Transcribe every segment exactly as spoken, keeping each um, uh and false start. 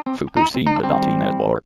Fukushima.net.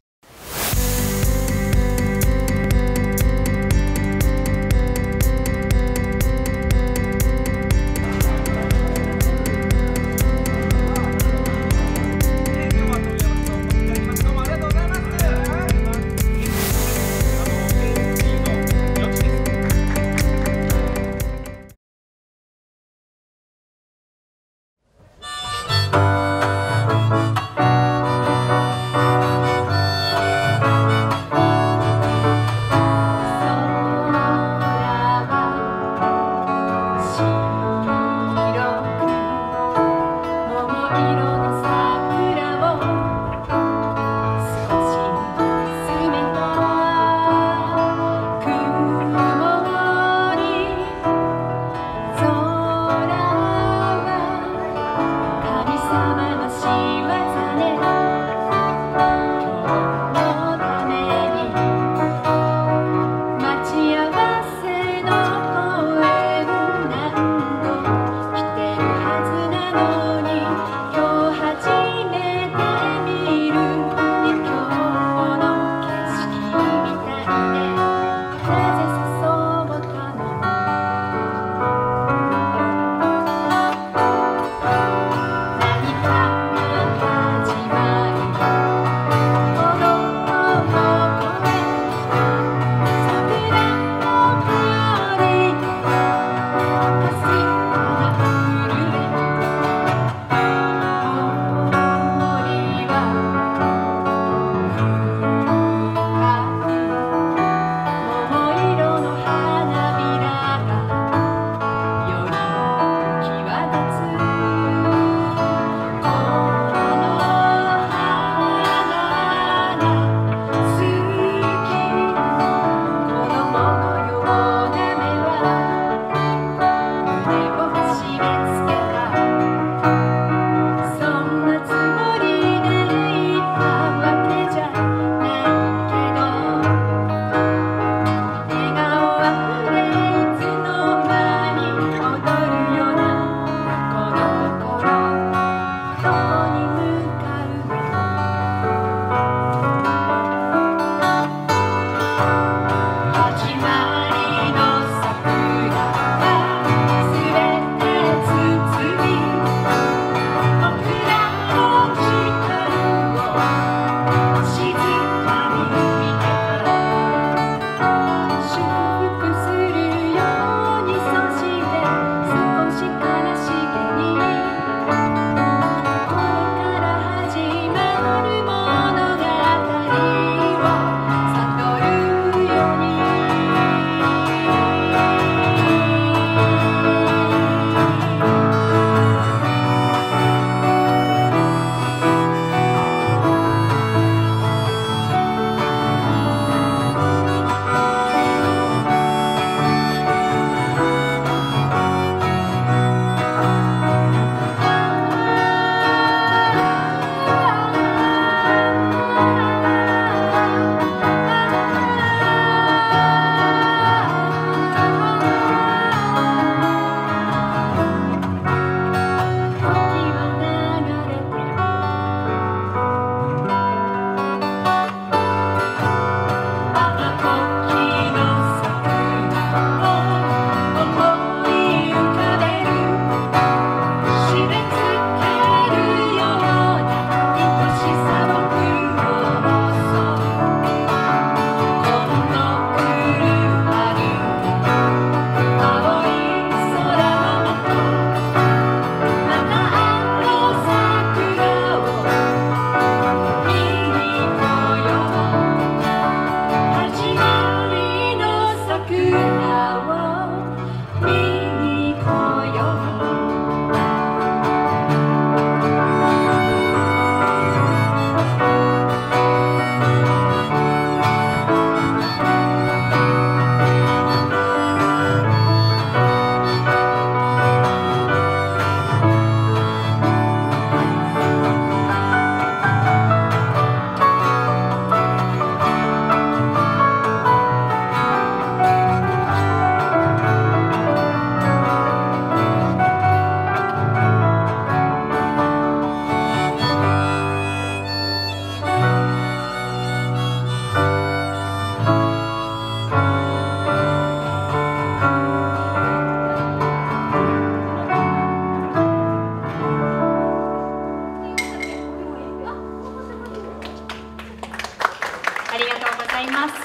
ざいます。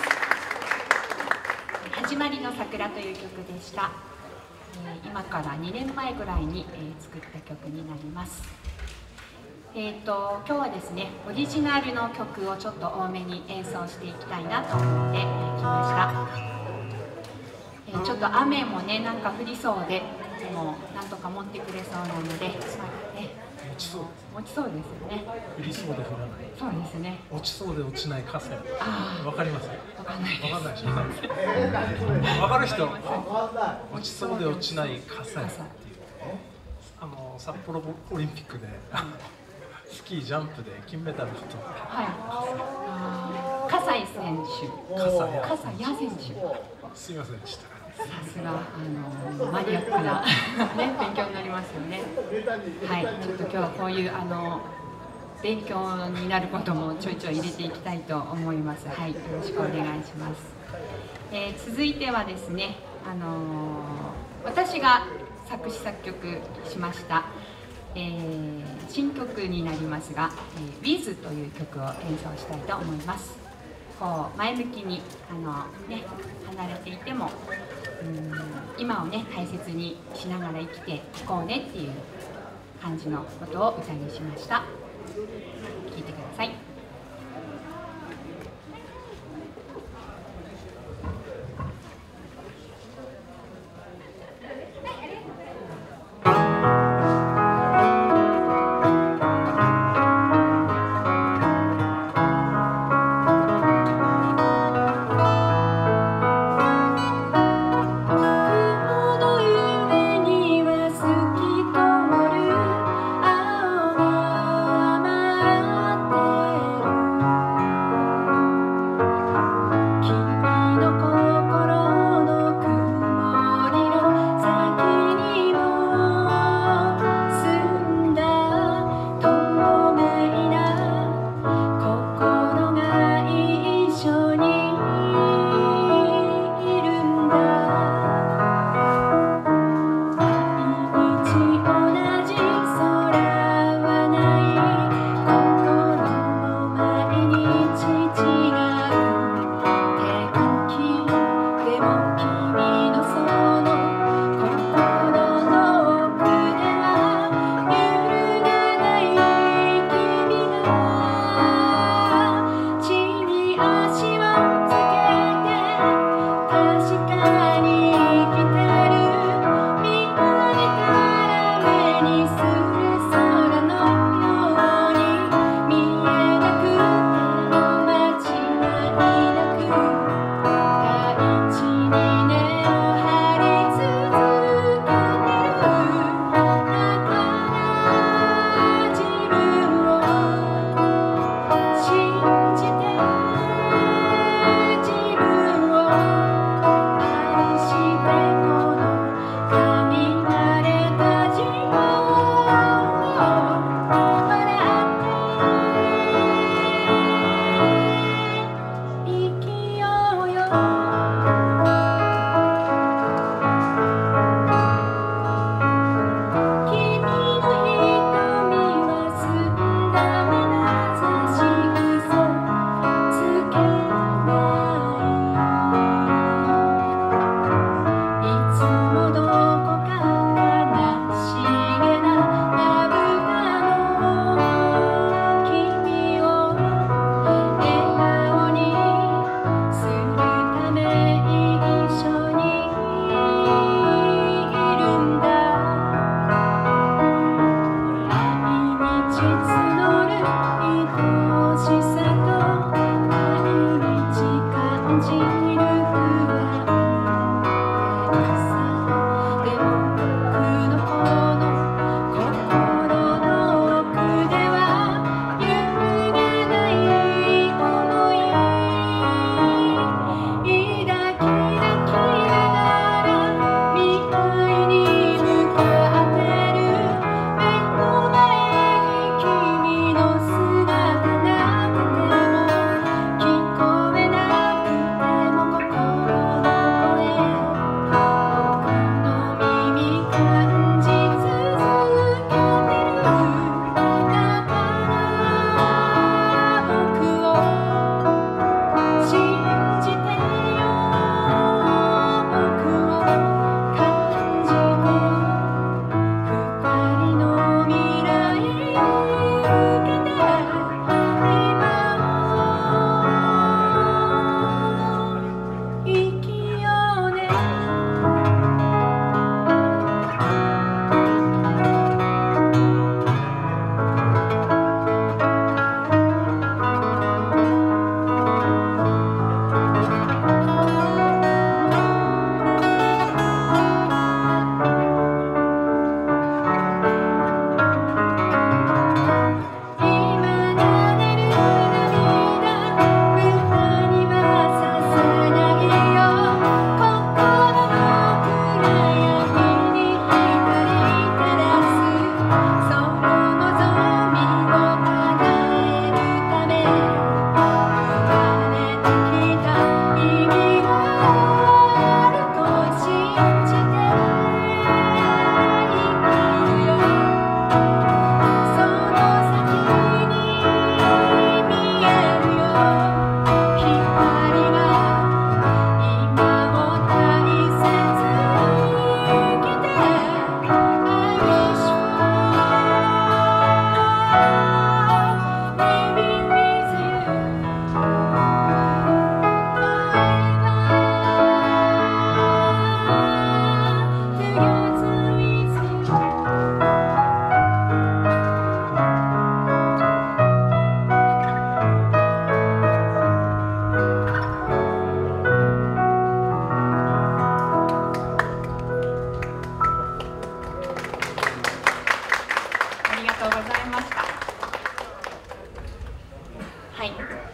始まりの桜という曲でした。えー、今からにねんまえぐらいに、えー、作った曲になります。えーと、今日はですね、オリジナルの曲をちょっと多めに演奏していきたいなと思って、えー、来ました。えー、ちょっと雨もね、なんか降りそうで、もうなんとか持ってくれそうなので、まあね、 落ちそう持ちそうですよね。 降りそうで降らない。 そうですね。 落ちそうで落ちない傘。 ああ、 わかります。 わかんないです。 わかんないでしょ。わかる人。落ちそうで落ちない傘っていう。あの札幌オリンピックでスキージャンプで金メダルと。 はい。ああ、葛西選手。 葛西谷選手。 すみませんでした。 さすが、あのマニアックなね、勉強になりますよね。はい、ちょっと今日はこういうあの勉強になることもちょいちょい入れていきたいと思います。はい、よろしくお願いします。えー、続いてはですね、あのー、私が作詞作曲しました、えー、新曲になりますが、えー、With という曲を演奏したいと思います。こう前向きにあの、ね、離れていてもうん今をね大切にしながら生きていこうねっていう感じのことを歌にしました。聴いてください。「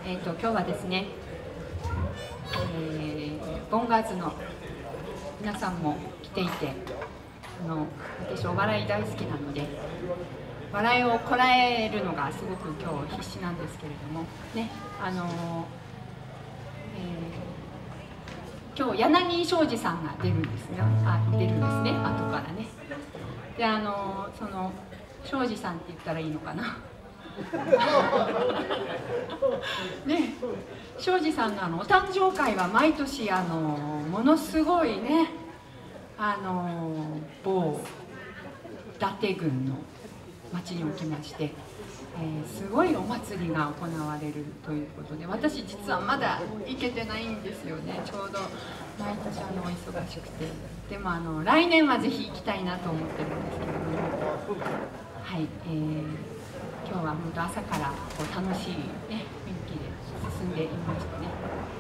えーと、今日はですね、えー、ボンガーズの皆さんも来ていて、あの私お笑い大好きなので笑いをこらえるのがすごく今日必死なんですけれどもね、あの、えー、今日柳庄司さんが出るんですね、あ出るんですね後からね。で、あのその庄司さんって言ったらいいのかなね、庄司さんのあのお誕生会は毎年あのものすごいね、あの某伊達郡の町におきまして、えー、すごいお祭りが行われるということで、私実はまだ行けてないんですよね。ちょうど毎年あのお忙しくて、でもあの来年はぜひ行きたいなと思ってるんですけれども、はい、えー、今日は本当朝からこう楽しい、ね、雰囲気で進んでいましたね。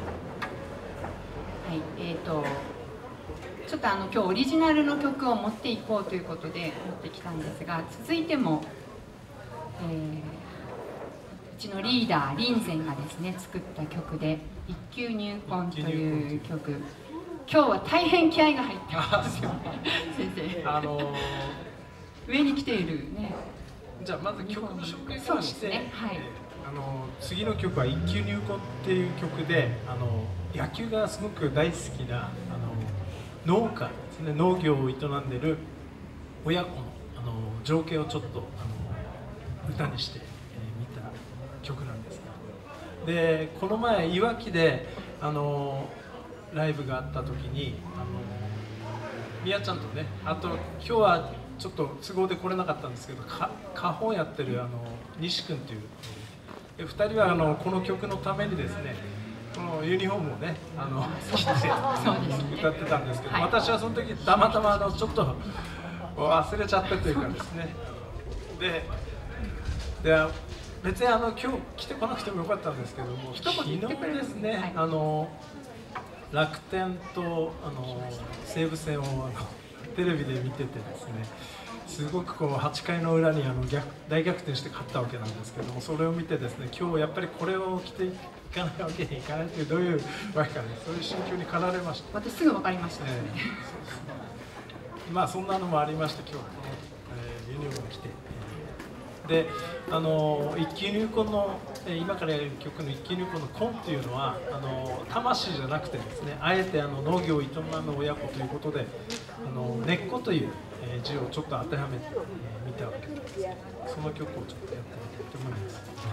はい、えーとちょっとあの今日オリジナルの曲を持っていこうということで持ってきたんですが、続いても、えー、うちのリーダー林善がですね作った曲で「一級入魂」という曲、今日は大変気合が入ってますよね先生。あのー、上に来ているね。 じゃあまず曲の紹介からして、 ね、はい、 あの次の曲は「一級入魂」っていう曲で、あの野球がすごく大好きなあの農家ですね、農業を営んでいる親子のあの情景をちょっとあの歌にしてみ、えー、た曲なんですが、でこの前いわきであのライブがあった時にあのみやちゃんとね、あと今日はちょっと都合で来れなかったんですけど、か花本やってるあの西君というでふたりはあのこの曲のためにですね、このユニフォームをね、あの着て歌ってたんですけど、はい、私はその時たまたまあのちょっと忘れちゃったというかですね、でで別にあの今日来てこなくてもよかったんですけども、昨日ですね、はい、あの楽天とあの西武戦をあのテレビで見ててですね、すごくこうはちかいの裏にあの逆大逆転して勝ったわけなんですけども、それを見てですね、今日やっぱりこれを着ていかないわけにいかないという、どういうわけかね、そういう心境に駆られました。 私すぐ分かりました、ね、えー、そうですね。 まあそんなのもありまして、今日はこの、えー、ユニフォームを着て、であの一級入魂の今からやる曲の一級入魂の魂っていうのはあの魂じゃなくてですね、あえてあの農業を営む親子ということで、あの根っこという字をちょっと当てはめてみたわけなんですけど、その曲をちょっとやってみたいと思い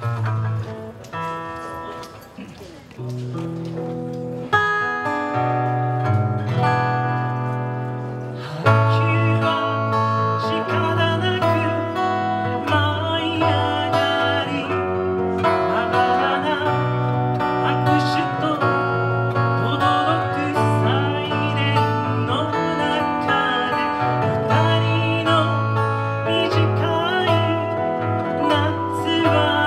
ます。夏は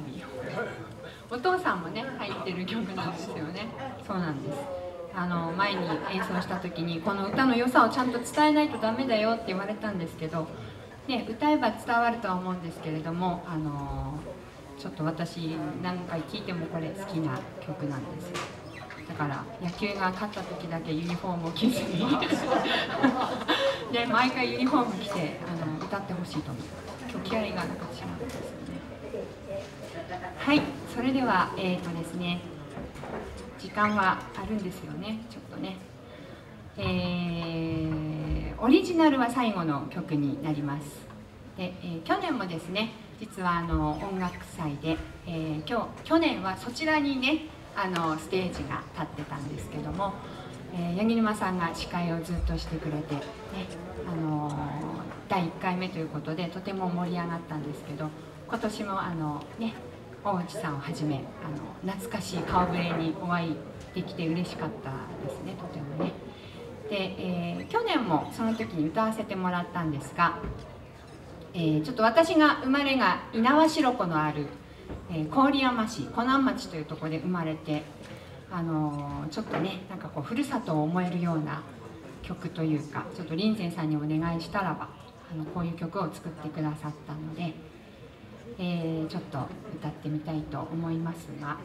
ビーお父さんもね入ってる曲なんですよね。そうなんです。あの前に演奏した時にこの歌の良さをちゃんと伝えないとダメだよって言われたんですけど、ね、歌えば伝わるとは思うんですけれども、あのちょっと私何回聴いてもこれ好きな曲なんですよ。だから野球が勝った時だけユニフォームを着ずにで毎回ユニフォーム着てあの歌ってほしいと思います。今日気合がなんか違うんですよね。はい、それではえっとですね時間はあるんですよね。ちょっとね、えー、オリジナルは最後の曲になります。で、えー、去年もですね実はあの音楽祭で、えー、今日去年はそちらにねあのステージが立ってたんですけども、えー、八木沼さんが司会をずっとしてくれて、ねあのー、だいいっかいめということでとても盛り上がったんですけど、今年もあのね大内さんをはじめあの懐かしい顔ぶれにお会いできて嬉しかったですね、とてもね。で、えー、去年もその時に歌わせてもらったんですが、えー、ちょっと私が生まれが猪苗代湖のある、えー、郡山市湖南町というところで生まれて、あのー、ちょっとねなんかこうふるさとを思えるような曲というか、ちょっと林泉さんにお願いしたらばあのこういう曲を作ってくださったので、えー、ちょっと歌ってみたいと思いますが、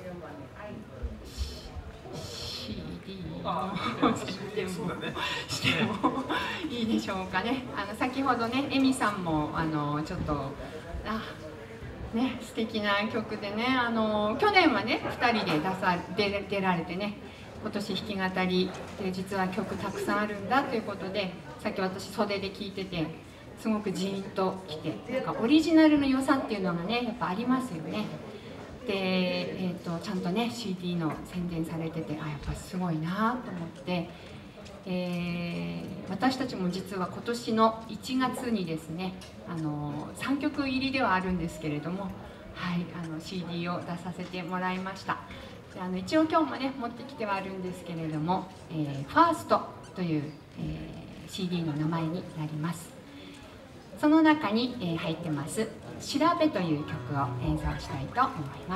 シーディー をしてもいいでしょうかね。あの先ほどねエミさんもあのちょっとあね素敵な曲でね、あの去年はねふたりで出さ出出られてね、今年弾き語りで実は曲たくさんあるんだということで、さっき私袖で聴いててすごくジーンときて、なんかオリジナルの良さっていうのがねやっぱありますよね。で、えー、とちゃんとね シーディー の宣伝されてて、あやっぱすごいなと思って、えー、私たちも実は今年のいちがつにですねあのさんきょく入りではあるんですけれども、はい、あの シーディー を出させてもらいました。であの一応今日もね持ってきてはあるんですけれども、えー、ファーストという、えー、シーディー の名前になります。その中に、えー、入ってます「調べ」という曲を演奏したいと思います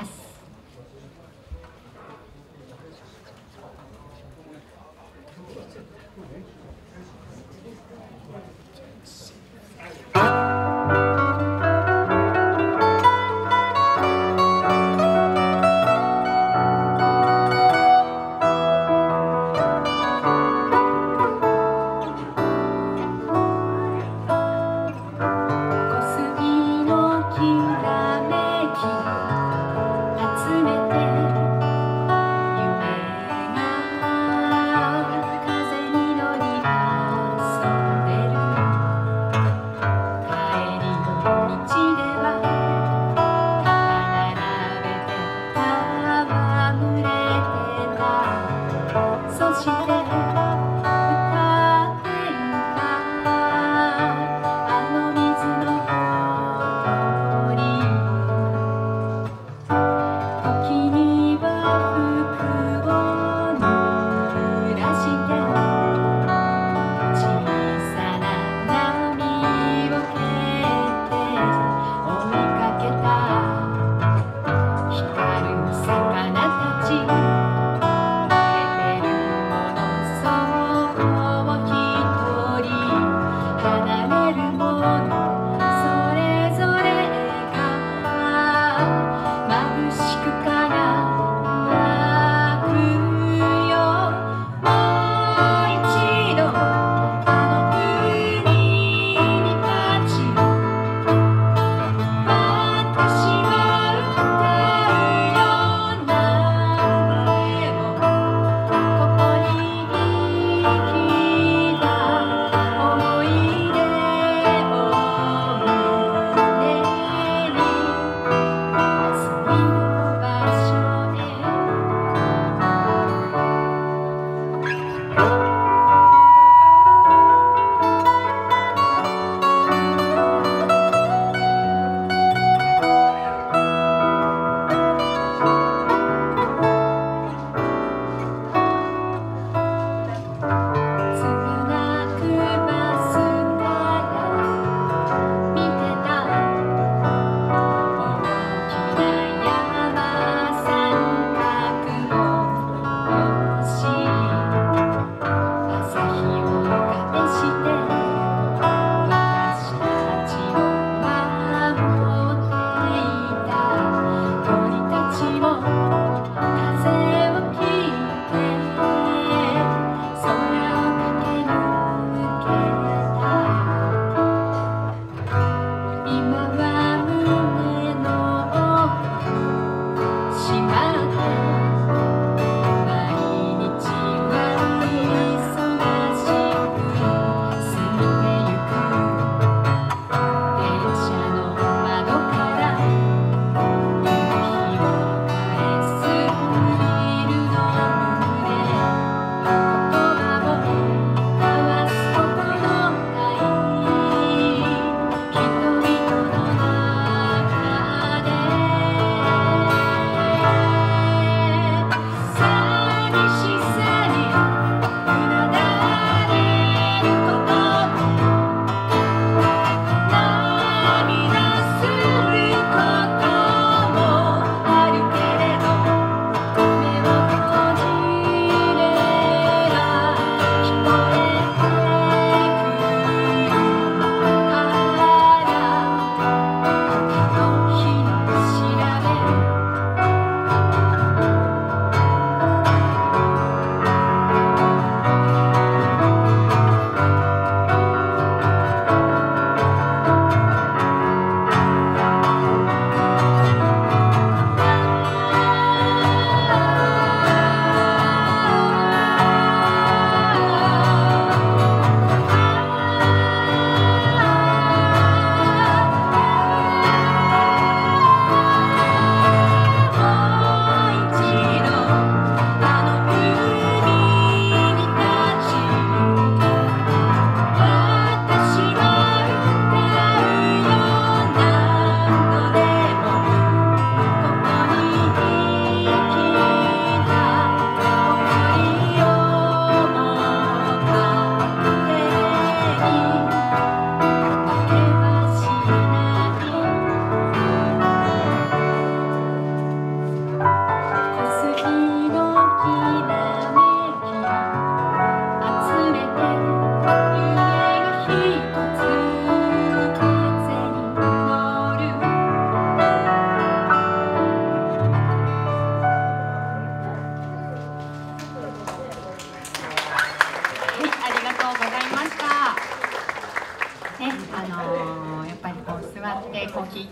。「風に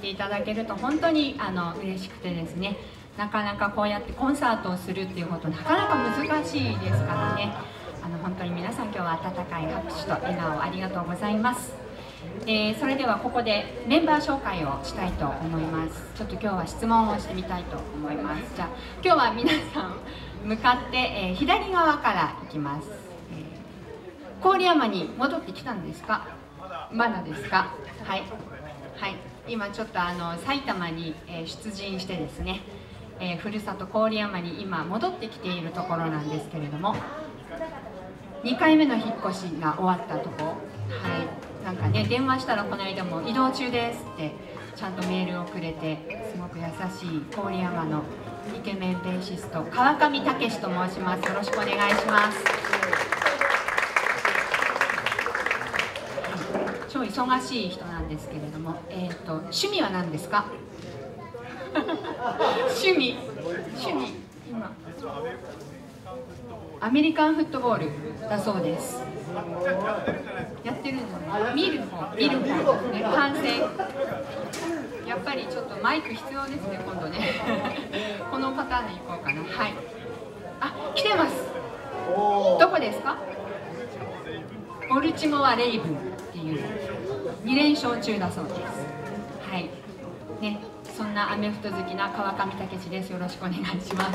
ていただけると本当にあの嬉しくてですね、なかなかこうやってコンサートをするっていうことなかなか難しいですからね、あの本当に皆さん今日は温かい拍手と笑顔ありがとうございます。えー、それではここでメンバー紹介をしたいと思います。ちょっと今日は質問をしてみたいと思います。じゃあ今日は皆さん向かって、えー、左側から行きます。えー、郡山に戻ってきたんですか？まだですか？はい、はい、今ちょっとあの埼玉に、えー、出陣してですね、えー、ふるさと郡山に今戻ってきているところなんですけれども、にかいめの引っ越しが終わったところ、はい、なんかね、電話したらこの間も移動中ですってちゃんとメールをくれて、すごく優しい郡山のイケメンベーシスト川上武史と申します。よろしくお願いします。超忙しい人なんですけれども、えーと、趣味は何ですか？趣味趣味今アメリカンフットボールだそうです。やってるんじゃない？見る方、見る方ですね。観戦。やっぱりちょっとマイク必要ですね、今度ね。このパターンでいこうかな。はい。あ、来てます。どこですか？ボルチモア・レイブンっていうに連勝中だそうです。はい。ね、そんなアメフト好きな川上武史です。よろしくお願いします。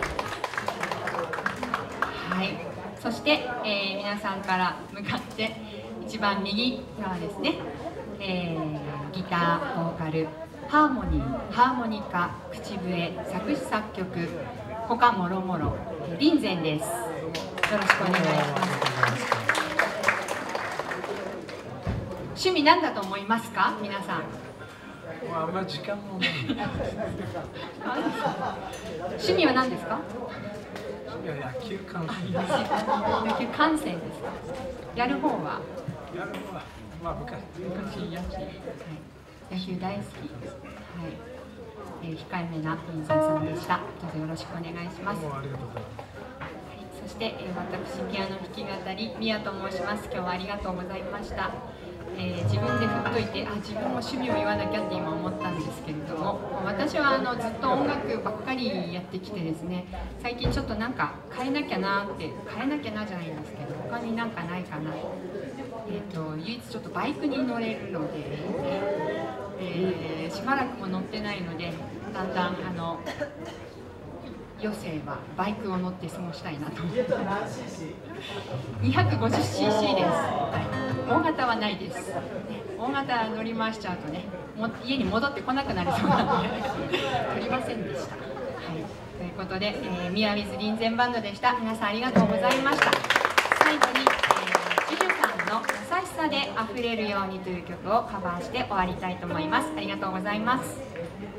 はい。そして、えー、皆さんから向かって一番右側ですね、えー、ギター、ボーカル、ハーモニー、ハーモニカ、口笛、作詞作曲、他もろもろ、林善です。よろしくお願いします。趣味何だと思いますか、皆さん。 あんまり時間もない。 趣味は何ですか？ いや、野球観戦。 野球観戦ですか？やる方は？ やる方は、まあ昔。 昔野球。はい。野球大好き。はい。えー、控えめな林善さんでした。どうぞよろしくお願いします。 どうもありがとうございます。 はい。そして、えー、私ピアノ弾き語り宮と申します。今日はありがとうございました。えー、自分で振っといて、あ、自分も趣味を言わなきゃって今思ったんですけれども、私はあのずっと音楽ばっかりやってきてですね、最近ちょっとなんか変えなきゃなって、変えなきゃなじゃないんですけど、他になんかないかな、えーと、唯一ちょっとバイクに乗れるので、えー、しばらくも乗ってないので、だんだんあの余生はバイクを乗って過ごしたいなと思ってます。にひゃくごじゅっシーシー です。大型はないです。大型乗り回しちゃうとね、も家に戻ってこなくなりそうなので取りませんでした。はい、ということで、えー、ミヤウィズ林善バンドでした。皆さんありがとうございました。最後に、えー、ジュジュさんの「優しさであふれるように」という曲をカバーして終わりたいと思います。ありがとうございます。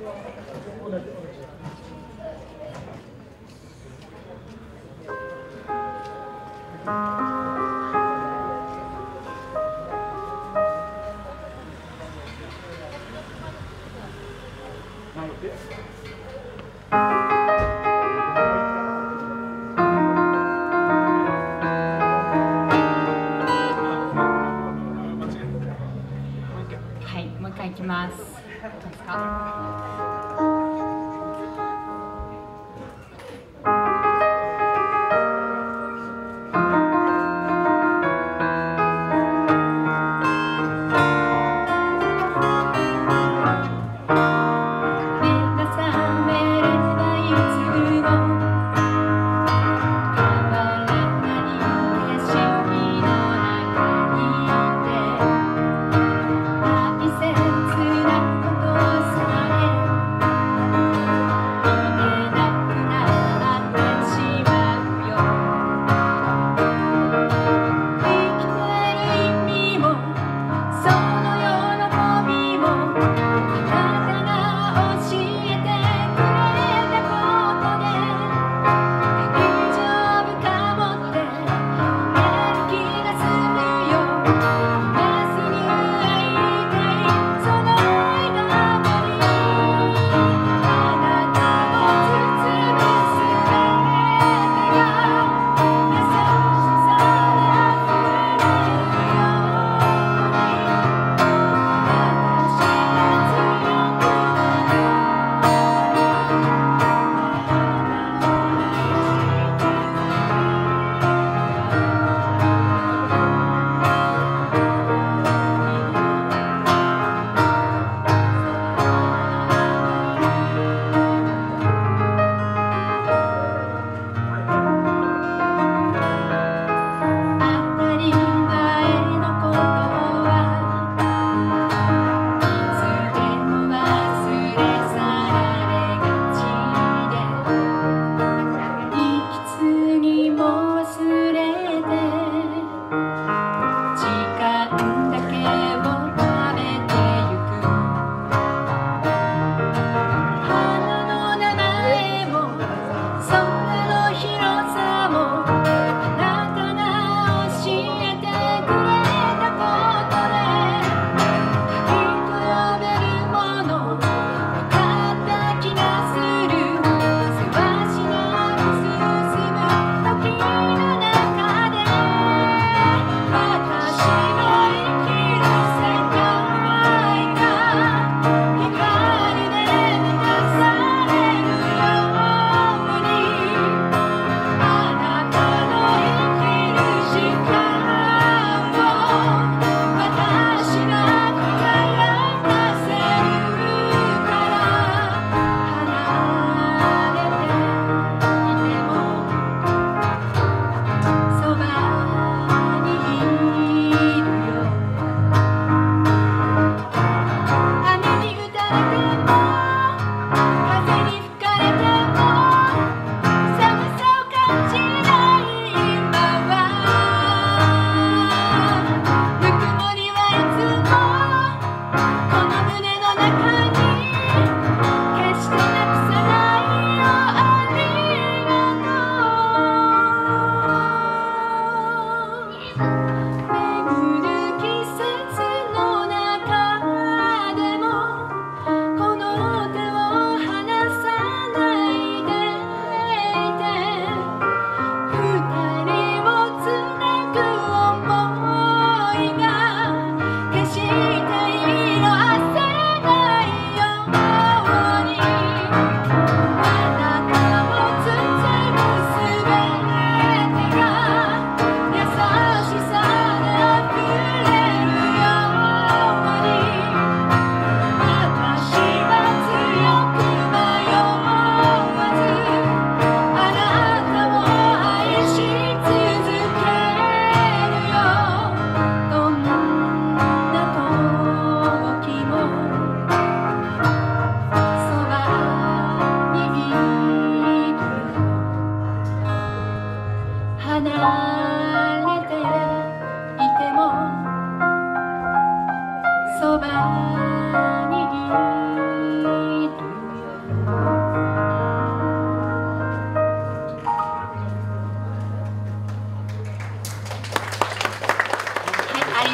はい、もう一回いきます。どうですか？目が覚めれば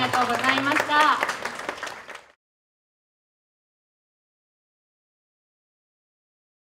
がとうございました。